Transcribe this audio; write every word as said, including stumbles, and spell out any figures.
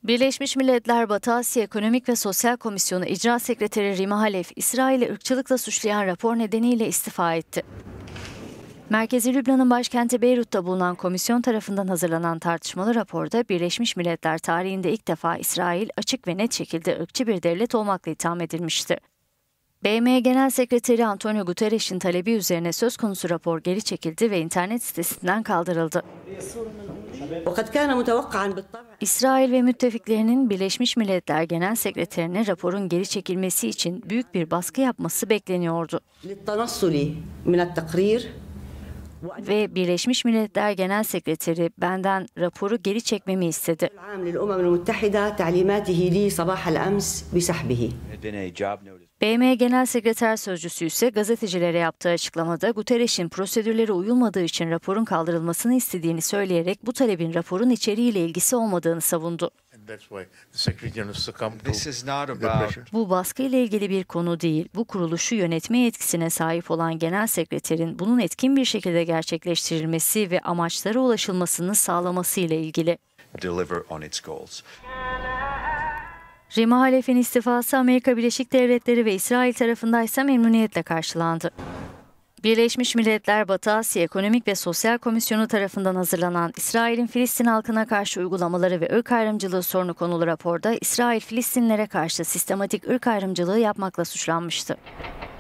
Birleşmiş Milletler Batı Asya Ekonomik ve Sosyal Komisyonu İcra Sekreteri Rima Halef, İsrail'i ırkçılıkla suçlayan rapor nedeniyle istifa etti. Merkezi Lübnan'ın başkenti Beyrut'ta bulunan komisyon tarafından hazırlanan tartışmalı raporda Birleşmiş Milletler tarihinde ilk defa İsrail açık ve net şekilde ırkçı bir devlet olmakla itham edilmişti. B M Genel Sekreteri Antonio Guterres'in talebi üzerine söz konusu rapor geri çekildi ve internet sitesinden kaldırıldı. İsrail ve müttefiklerinin Birleşmiş Milletler Genel Sekreterine raporun geri çekilmesi için büyük bir baskı yapması bekleniyordu. Ve Birleşmiş Milletler Genel Sekreteri benden raporu geri çekmemi istedi. B M Genel Sekreter Sözcüsü ise gazetecilere yaptığı açıklamada Guterres'in prosedürlere uyulmadığı için raporun kaldırılmasını istediğini söyleyerek bu talebin raporun içeriğiyle ilgisi olmadığını savundu. Bu baskı ile ilgili bir konu değil, bu kuruluşu yönetme yetkisine sahip olan Genel Sekreterin bunun etkin bir şekilde gerçekleştirilmesi ve amaçlara ulaşılmasını sağlaması ile ilgili. Rima Halef'in istifası Amerika Birleşik Devletleri ve İsrail tarafındaysa memnuniyetle karşılandı. Birleşmiş Milletler Batı Asya Ekonomik ve Sosyal Komisyonu tarafından hazırlanan İsrail'in Filistin halkına karşı uygulamaları ve ırk ayrımcılığı sorunu konulu raporda İsrail Filistinlilere karşı sistematik ırk ayrımcılığı yapmakla suçlanmıştı.